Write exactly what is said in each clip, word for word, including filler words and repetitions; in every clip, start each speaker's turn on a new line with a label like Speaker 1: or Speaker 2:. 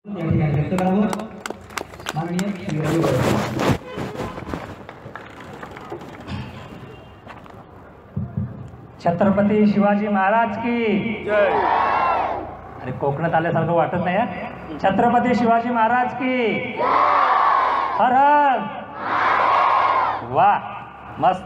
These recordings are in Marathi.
Speaker 1: छत्रपती शिवाजी महाराज की जय। अरे कोकणात आल्यासारखं वाटत नाही हा? छत्रपती शिवाजी महाराज की हर हर। वा मस्त।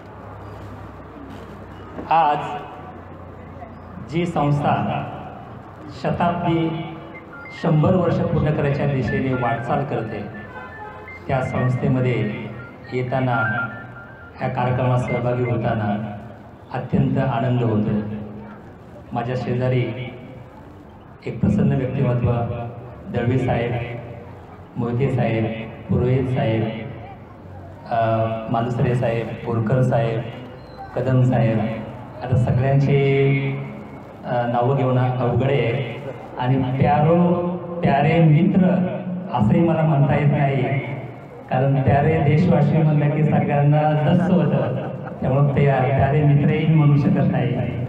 Speaker 1: आज जी संस्था शताब्दी शंभर वर्ष पूर्ण करायच्या दिशेने वाटचाल करते त्या संस्थेमध्ये येताना ह्या कार्यक्रमात सहभागी होताना अत्यंत आनंद होतो। माझ्या शेजारी एक प्रसन्न व्यक्तिमत्व दळवी साहेब, मोहिते साहेब, पुरोहित साहेब, मालुसरे साहेब, बोरकर साहेब, कदम साहेब, आता सगळ्यांची नावं घेऊन अवघड आहे आणि प्यारो प्यारे मित्र असंही मला म्हणता येत नाही, कारण प्यारे देशवासी म्हणलं की सगळ्यांना दस्त होतं, त्यामुळे ते प्यारे मित्रही म्हणू शकत नाही।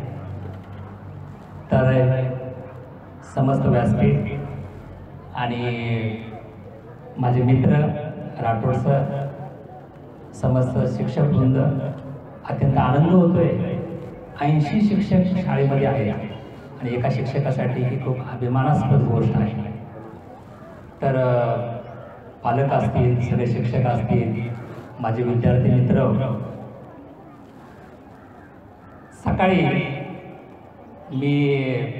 Speaker 1: तर समस्त व्यासपीठ आणि माझे मित्र राठोड सर, समस्त शिक्षक वृंद, अत्यंत आनंद होतोय। ऐंशी शिक्षक शाळेमध्ये आहेत आणि एका शिक्षकासाठी ही खूप अभिमानास्पद गोष्ट आहे। तर पालक असतील, सगळे शिक्षक असतील, माझे विद्यार्थी मित्र, सकाळी मी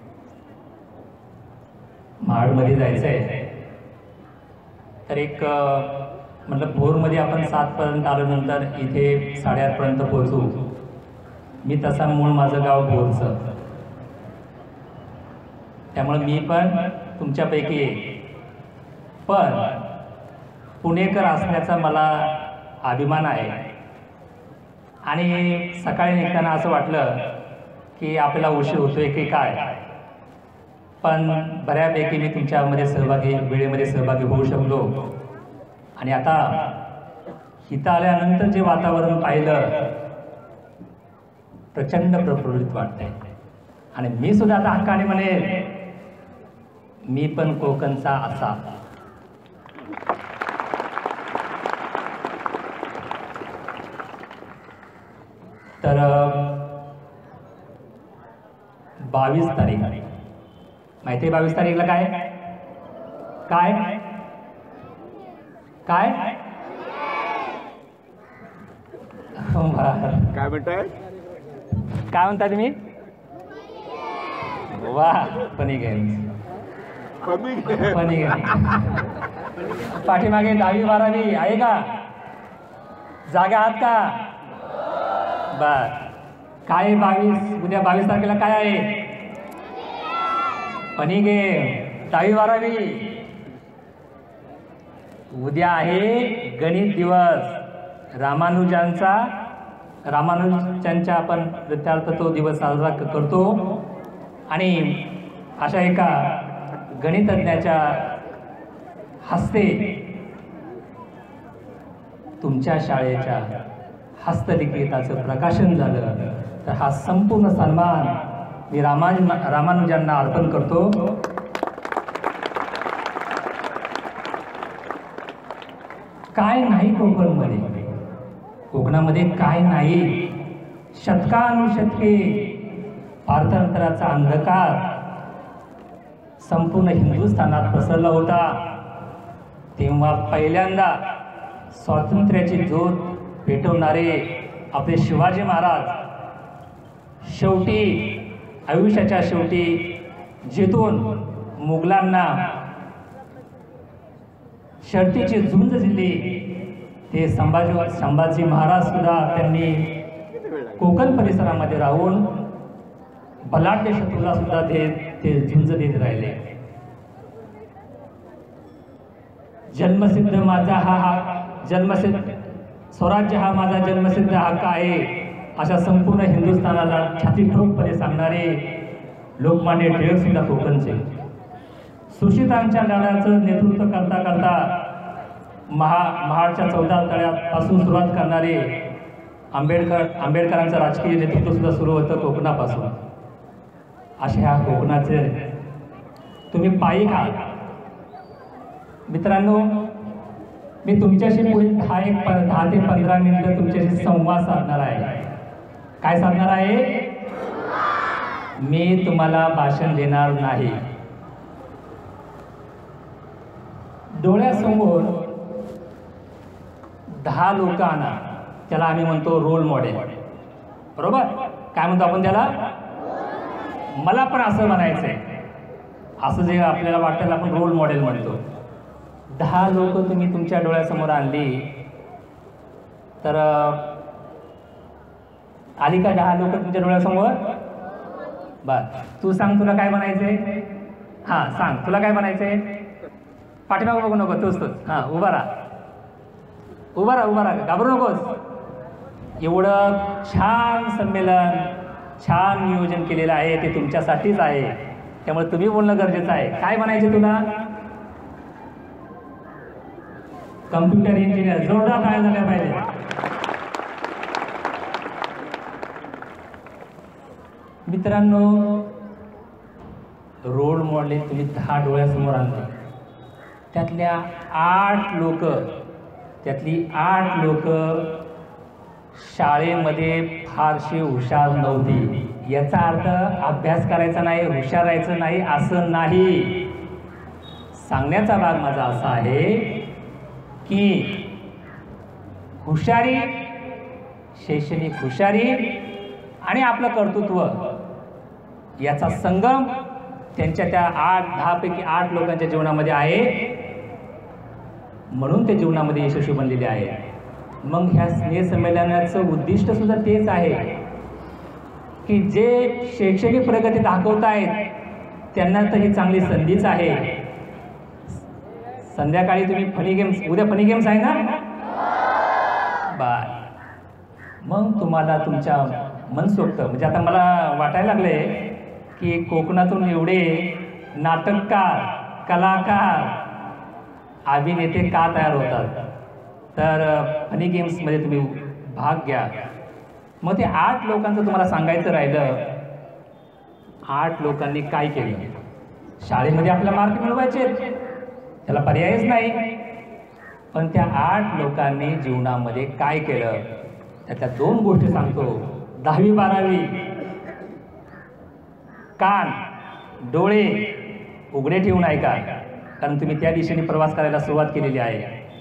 Speaker 1: महाडमध्ये जायचं आहे, तर एक म्हटलं भोरमध्ये आपण सातपर्यंत आल्यानंतर इथे साडेआठपर्यंत पोहोचू। मी तसा मूळ माझं गाव भोरचं, त्यामुळे मी पण तुमच्यापैकी पण पुणेकर असण्याचा मला अभिमान आहे। आणि सकाळी निघताना असं वाटलं की आपल्याला उशीर होतोय की काय, पण बऱ्यापैकी मी तुमच्यामध्ये सहभागी वेळेमध्ये सहभागी होऊ शकलो। आणि आता इथं आल्यानंतर जे वातावरण पाहिलं प्रचंड प्रफुल्लित वाटतंय आणि मी सुद्धा आता हक्काने म्हणेन मी पण कोकणचा असा। तर बावीस तारीख माहिती आहे, बावीस तारीखला काय काय काय
Speaker 2: काय म्हणताय
Speaker 1: काय म्हणता तुम्ही? वा फनी गेम्स, फनी गेम्स। पाठीमागे दहावी बारावी आहे का? जागा आहात का? बर, काय बावीस उद्या बावीस तारखेला काय आहे? फनी गेम, दहावी बारावी। उद्या आहे गणित दिवस, रामानुजांचा रामानुजांच्या आपण प्रित्यार्थ तो दिवस साजरा करतो। आणि अशा एका गणितज्ञाच्या हस्ते तुमच्या शाळेच्या हस्तलिखिताचं प्रकाशन झालं, तर हा संपूर्ण सन्मान मी रामान रामानुजांना अर्पण करतो। काय नाही कोकणमध्ये, कोकणामध्ये काय नाही? शतकानुशतके पार्थांतराचा अंधकार संपूर्ण हिंदुस्थानात पसरला होता, तेव्हा पहिल्यांदा स्वातंत्र्याची ज्योत पेटवणारे आपले शिवाजी महाराज शेवटी आयुष्याच्या शेवटी जिथून मुघलांना शर्तीची झुंज दिली, ते संभाजी संभाजी महाराज सुद्धा त्यांनी कोकण परिसरामध्ये राहून बलाढ्य शत्रूला सुद्धा ते ते झुंज देत राहिले। जन्मसिद्ध माझा हा हा जन्मसिद्ध स्वराज्य हा माझा जन्मसिद्ध हक्क आहे, अशा संपूर्ण हिंदुस्थानाला छाती ठोकपणे सांगणारे लोकमान्य टिळक सुद्धा कोकणचे। सुशितांच्या लढ्याचं नेतृत्व करता करता महा महाडच्या चौदा तळ्यापासून सुरुवात करणारे आंबेडकर आंबेडकरांचं राजकीय नेतृत्व सुद्धा सुरू होतं कोकणापासून। अशा ह्या कोकणाचे तुम्ही पायी का मित्रांनो, मी तुमच्याशी पुढील दहा एक दहा ते पंधरा मिनिटं तुमच्याशी संवाद साधणार आहे. काय साधणार आहे? मी तुम्हाला भाषण देणार नाही. डोळ्यासमोर दहा लोक आणा, त्याला आम्ही म्हणतो रोल मॉडेल. बरोबर? काय म्हणतो आपण त्याला? मला पण असं म्हणायचंय. असं जे आपल्याला वाटतं आपण रोल मॉडेल म्हणतो. दहा लोक तुम्ही तुमच्या डोळ्यासमोर आणली तर आली का दहा लोक तुमच्या डोळ्यासमोर? बर, तू सांग तुला काय बनायचंय? हां सांग, तुला काय बनायचंय? पाठीमागं बघू नको, तूच तूच हां उभा राहा, उभा राहा, उभा राहा, घाबरू नकोस. एवढं छान संमेलन, छान नियोजन केलेलं आहे ते तुमच्यासाठीच आहे. त्यामुळे तुम्ही बोलणं गरजेचं आहे. काय बनायचे तुला? Computer engineer. जोरदार काय झाल्या पाहिजे. मित्रांनो, रोल मॉडेल तुम्ही दहा डोळ्यासमोर आणले, त्यातल्या आठ लोक त्यातली आठ लोक शाळेमध्ये फारशी हुशार नव्हती. याचा अर्थ अभ्यास करायचा नाही, हुशार राहायचं नाही असं नाही. सांगण्याचा भाग माझा असा आहे की हुशारी, शैक्षणिक हुशारी आणि आपलं कर्तृत्व याचा संगम त्यांच्या त्या आठ दहापैकी आठ लोकांच्या जीवनामध्ये आहे, म्हणून ते जीवनामध्ये यशस्वी बनलेले आहे. मग ह्या स्नेहसंमेलनाचं उद्दिष्ट सुद्धा तेच आहे की जे शैक्षणिक प्रगती दाखवतायत त्यांना तर ही चांगली संधीच आहे. संध्याकाळी तुम्ही फनी गेम्स, उद्या फनी गेम्स आहे ना? बाय. मग तुम्हाला तुमच्या मनसोक्त, म्हणजे आता मला वाटायला लागले की कोकणातून एवढे नाटककार, कलाकार, अभिनेते का तयार होतात, तर फनी गेम्समध्ये तुम्ही भाग घ्या. मग ते आठ लोकांचं तुम्हाला सांगायचं राहिलं, आठ लोकांनी काय केलं. शाळेमध्ये आपला मार्क मिळवायचे, त्याला पर्यायच नाही, पण त्या आठ लोकांनी जीवनामध्ये काय केलं त्याच्या दोन गोष्टी सांगतो. दहावी बारावी, कान डोळे उघडे ठेवून ऐका, कारण तुम्ही त्या दिशेने प्रवास करायला सुरुवात केलेली आहे.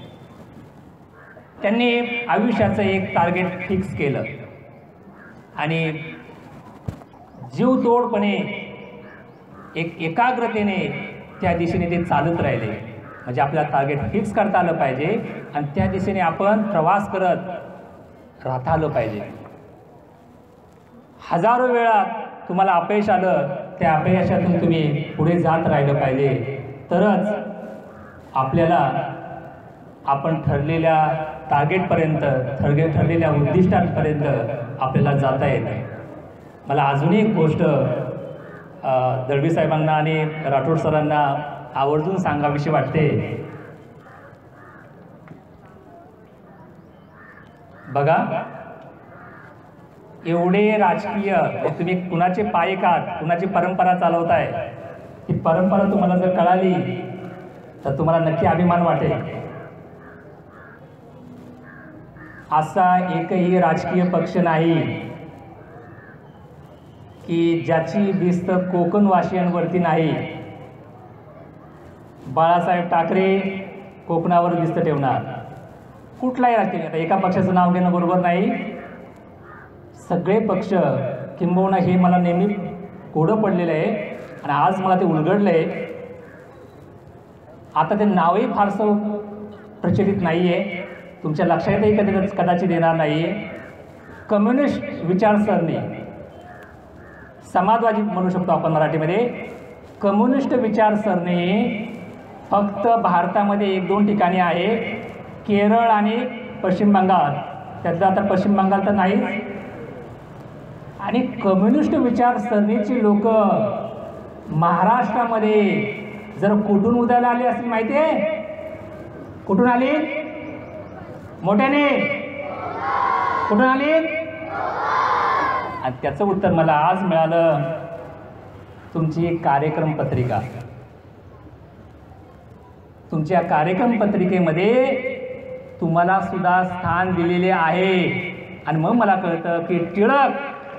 Speaker 1: त्यांनी आयुष्याचं एक टार्गेट फिक्स केलं आणि जीवतोडपणे एक एकाग्रतेने त्या दिशेने ते चालत राहिले. म्हणजे आपल्याला टार्गेट फिक्स करता आलं पाहिजे आणि त्या दिशेने आपण प्रवास करत राहता आलं पाहिजे. हजारो वेळा तुम्हाला अपयश आलं, त्या अपयशातून तुम्ही पुढे जात राहिलं पाहिजे, तरच आपल्याला आपण ठरलेल्या टार्गेटपर्यंत, ठरगे ठरलेल्या उद्दिष्टांपर्यंत आपल्याला जाता येते. मला अजूनही एक गोष्ट दळवी साहेबांना आणि राठोड सरांना आवर्जून सांगावीशी वाटते. बघा, एवढे राजकीय, तुम्ही कुणाचे पायक आहात, कुणाची परंपरा चालवताय, ही परंपरा तुम्हाला जर कळाली तर तुम्हाला नक्की अभिमान वाटेल. असा एकही राजकीय पक्ष नाही की ज्याची भिस्त कोकणवासियांवरती नाही. बाळासाहेब ठाकरे कोकणावर भिस्त ठेवणार. कुठलाही राजकीय, आता एका पक्षाचं नाव घेणं बरोबर नाही. सगळे पक्ष, किंबहुना हे मला नेहमी कोडं पडलेलं आहे आणि आज मला ते उलगडलं आहे. आता ते नावही फारसं प्रचलित नाही आहे, तुमच्या लक्षातही कधी कदाचित येणार नाही आहे. कम्युनिस्ट विचारसरणी, समाजवादी म्हणू शकतो आपण मराठीमध्ये. कम्युनिस्ट विचारसरणी फक्त भारतामध्ये एक दोन ठिकाणी आहे, केरळ आणि पश्चिम बंगाल. त्यातलं आता पश्चिम बंगाल तर नाहीच. आणि कम्युनिस्ट विचारसरणीची लोक महाराष्ट्रामध्ये जर कुठून उदयाला आली असतील माहिती आहे? कुठून आली? मोठ्याने कुठून आली? आणि त्याचं उत्तर मला आज मिळालं, तुमची कार्यक्रम पत्रिका. तुमच्या कार्यक्रम पत्रिकेमध्ये तुम्हाला सुद्धा स्थान दिलेले आहे. आणि मग मला कळतं की टिळक,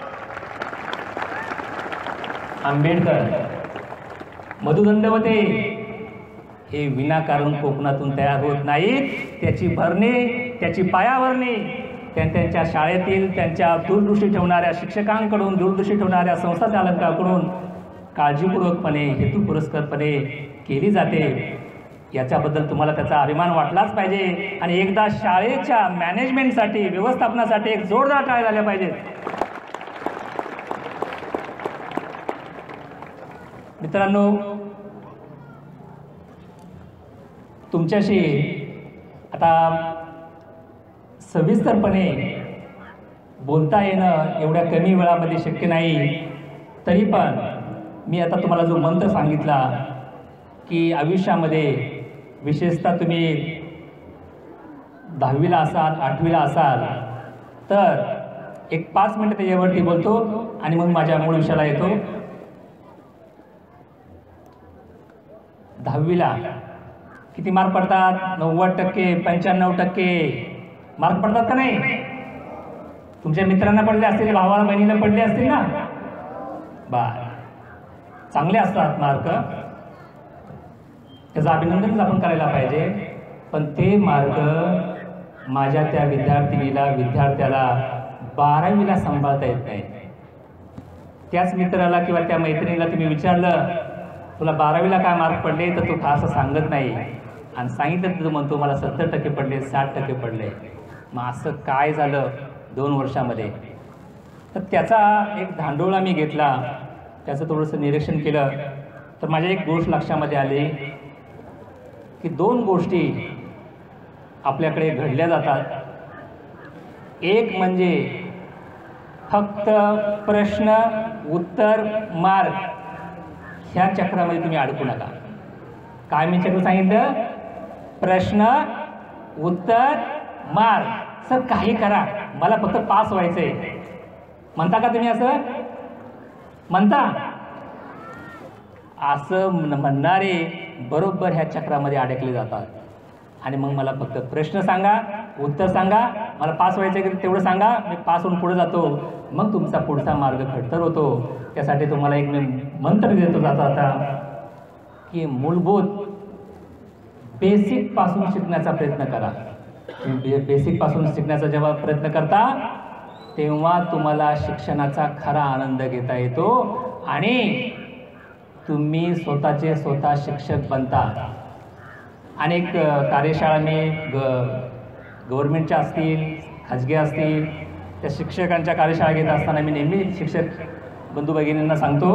Speaker 1: आंबेडकर, मधु दंडवते हे विनाकारण कोकणातून तयार होत नाहीत. त्याची भरणी, त्याची पायाभरणी त्या त्यांच्या शाळेतील त्यांच्या दूरदृष्टी ठेवणाऱ्या शिक्षकांकडून, दूरदृष्टी ठेवणाऱ्या संस्था चालकांकडून काळजीपूर्वकपणे, हेतुपुरस्सरपणे केली जाते. याच्याबद्दल तुम्हाला त्याचा अभिमान वाटलाच पाहिजे. आणि एकदा शाळेच्या मॅनेजमेंटसाठी, व्यवस्थापनासाठी एक जोरदार टाळ्या झाल्या पाहिजेत. मित्रांनो, तुमच्याशी आता सविस्तरपणे बोलता येणं एवढ्या कमी वेळामध्ये शक्य नाही. तरी पण मी आता तुम्हाला जो मंत्र सांगितला की आयुष्यामध्ये विशेषतः तुम्ही दहावीला असाल, आठवीला असाल तर एक पाच मिनिटं त्याच्यावरती बोलतो आणि मग माझ्या मूळ विषयाला येतो. दहावीला किती मार्क पडतात? नव्वद टक्के, पंच्याण्णव टक्के मार्क पडतात का नाही? तुमच्या मित्रांना पडले असतील, भावाला बहिणीला पडले असतील ना? बर, चांगले असतात मार्क, त्याचं अभिनंदनच आपण करायला पाहिजे. पण ते मार्क माझ्या त्या विद्यार्थिनीला, विद्यार्थ्याला बारावीला सांभाळता येत नाही. त्याच मित्राला किंवा त्या मैत्रिणीला तुम्ही विचारलं तुला बारावीला काय मार्क पडले, तर तो फारसं सांगत नाही. आणि सांगितलं तर म्हणतो मला सत्तर टक्के पडले, साठ टक्के पडले. मग असं काय झालं दोन वर्षामध्ये? तर त्याचा एक धांडोळा मी घेतला, त्याचं थोडंसं निरीक्षण केलं तर माझ्या एक गोष्ट लक्षामध्ये आली की दोन गोष्टी आपल्याकडे घडल्या जातात. एक म्हणजे फक्त प्रश्न उत्तर मार्क, ह्या चक्रामध्ये तुम्ही अडकू नका. काय मी चक्र सांगितलं? प्रश्न उत्तर मार्क. सर काही करा, मला फक्त पास व्हायचंय म्हणता का तुम्ही? असं म्हणता? असं म्हणणारे बरोबर ह्या चक्रामध्ये अडकले जातात. आणि मग मला फक्त प्रश्न सांगा, उत्तर सांगा, मला पास व्हायचं की तेवढं सांगा, मी पास होऊन पुढे जातो. मग तुमचा पुढचा मार्ग खडतर होतो. त्यासाठी तुम्हाला एक मी मंत्र देतो जाता आता की मूलभूत बेसिक पासून शिकण्याचा प्रयत्न करा. बेसिक पासून शिकण्याचा जेव्हा प्रयत्न करता तेव्हा तुम्हाला शिक्षणाचा खरा आनंद घेता येतो आणि तुम्ही स्वतःचे स्वतः शिक्षक बनता. अनेक कार्यशाळा मी ग गव्हर्मेंटच्या असतील, खाजगी असतील, त्या शिक्षकांच्या कार्यशाळा घेत असताना मी नेहमी शिक्षक बंधू भगिनींना सांगतो,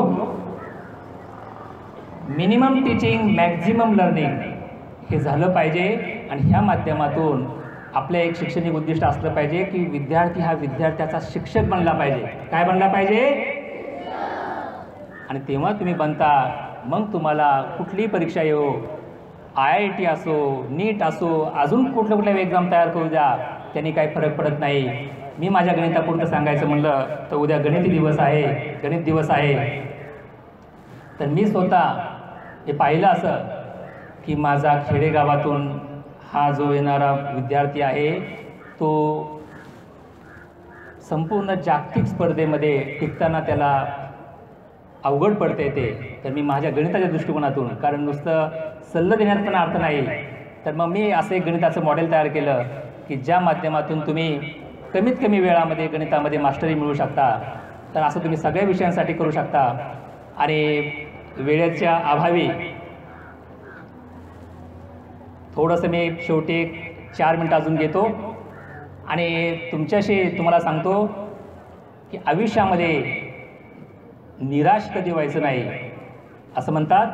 Speaker 1: मिनिमम टीचिंग मॅक्झिमम लर्निंग हे झालं पाहिजे. आणि ह्या माध्यमातून आपलं एक शैक्षणिक उद्दिष्ट असलं पाहिजे की विद्यार्थी हा विद्यार्थ्याचा शिक्षक बनला पाहिजे. काय बनला पाहिजे? आणि तेव्हा तुम्ही बनता. मग तुम्हाला कुठलीही परीक्षा येऊ, आय आय टी असो, नीट असो, अजून कुठल्या कुठल्या एक्झाम तयार करू द्या, त्यांनी काही फरक पडत नाही. मी माझ्या गणितापुरतं सांगायचं म्हणलं तर उद्या गणित दिवस आहे, गणित दिवस आहे. तर मी स्वतः हे पाहिलं असं की माझा खेडेगावातून हा जो येणारा विद्यार्थी आहे तो संपूर्ण जागतिक स्पर्धेमध्ये टिकताना त्याला अवघड पडते ते. तर मी माझ्या गणिताच्या दृष्टिकोनातून, कारण नुसतं सल्ला देण्यात पण अर्थ नाही, तर मग मी असं एक गणिताचं मॉडेल तयार केलं की ज्या माध्यमातून तुम्ही कमीत कमी वेळामध्ये गणितामध्ये मास्टरी मिळवू शकता. तर असं तुम्ही सगळ्या विषयांसाठी करू शकता. आणि वेळेच्या अभावी थोडंसं मी शेवटी एक चार मिनटं अजून घेतो आणि तुमच्याशी तुम्हाला सांगतो की आयुष्यामध्ये निराश कधी व्हायचं नाही. असं म्हणतात,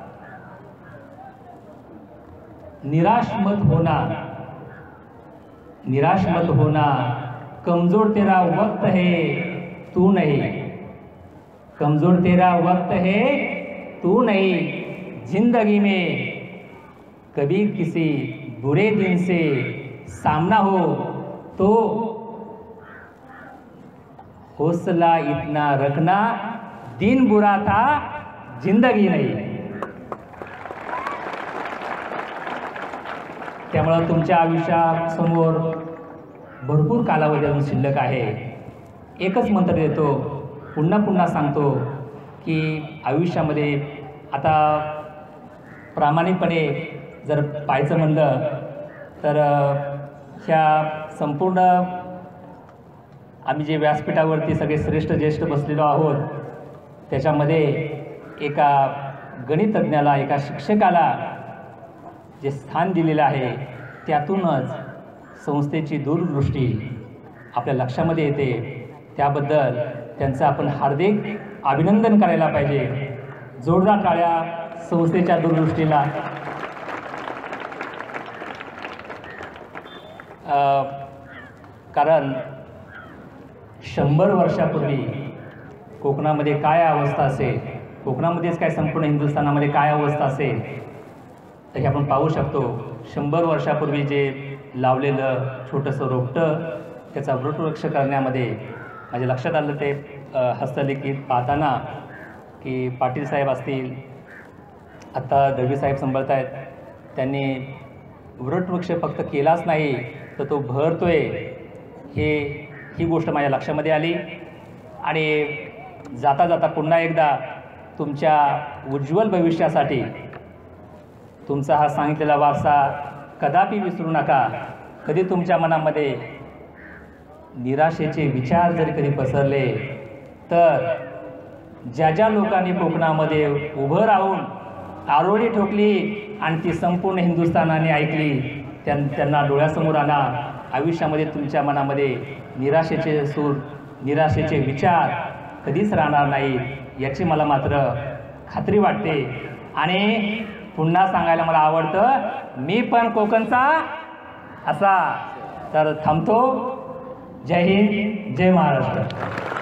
Speaker 1: निराश मत होना, निराश मत होना, कमजोर तेरा वक्त है तू नहीं, कमजोर तेरा वक्त है तू नहीं, जिंदगी में कभी किसी बुरे दिन से सामना हो तो हौसला इतना रखना, दिन बुरा था जिंदगी नहीं. त्यामुळं तुमच्या आयुष्यासमोर भरपूर कालावधी अजून शिल्लक आहे. एकच मंत्र देतो, पुन्हा पुन्हा सांगतो की आयुष्यामध्ये आता प्रामाणिकपणे जर पाहायचं म्हणलं तर ह्या संपूर्ण आम्ही जे व्यासपीठावरती सगळे श्रेष्ठ ज्येष्ठ बसलेलो आहोत, त्याच्यामध्ये एका गणितज्ञाला, एका शिक्षकाला जे स्थान दिलेलं आहे, त्यातूनच संस्थेची दूरदृष्टी आपल्या लक्षामध्ये येते. त्याबद्दल त्यांचं आपण हार्दिक अभिनंदन करायला पाहिजे. जोरदार टाळ्या संस्थेच्या दूरदृष्टीला. कारण शंभर वर्षापूर्वी कोकणामध्ये काय अवस्था असेल, कोकणामध्येच काय संपूर्ण हिंदुस्थानामध्ये काय अवस्था असेल, तर हे आपण पाहू शकतो. शंभर वर्षापूर्वी जे लावलेलं छोटंसं रोपटं, त्याचा वृक्षवृक्ष करण्यामध्ये माझ्या लक्षात आलं ते हस्तलिखित पाहताना की पाटील साहेब असतील, आत्ता दळवी साहेब संभाळत आहेत, त्यांनी वृक्षवृक्ष फक्त केलाच नाही तर तो भरतोय, हे ही गोष्ट माझ्या लक्षामध्ये आली. आणि जाता जाता पुन्हा एकदा तुमच्या उज्ज्वल भविष्यासाठी तुमचा हा सांगितलेला वारसा कदापि विसरू नका. कधी तुमच्या मनामध्ये निराशेचे विचार जरी कधी पसरले तर ज्या ज्या लोकांनी कोकणामध्ये उभं राहून आरोळी ठोकली आणि ती संपूर्ण हिंदुस्थानाने ऐकली, त्यां त्यांना डोळ्यासमोर आणा. आयुष्यामध्ये तुमच्या मनामध्ये निराशेचे सूर, निराशेचे विचार कधीच राहणार नाहीत याची मला मात्र खात्री वाटते. आणि पुन्हा सांगायला मला आवडतं, मी पण कोकणचा असा. तर थांबतो. जय हिंद, जय महाराष्ट्र.